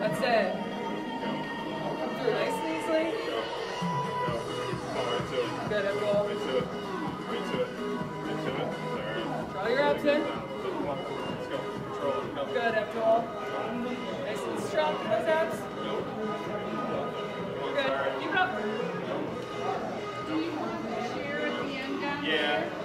That's it. Come through nice and easily. Good, Abdul. Draw your abs in. Good, Abdul. Nice and strong in those abs. Good. Keep it up. Do you want to cheer at the end down there? Yeah.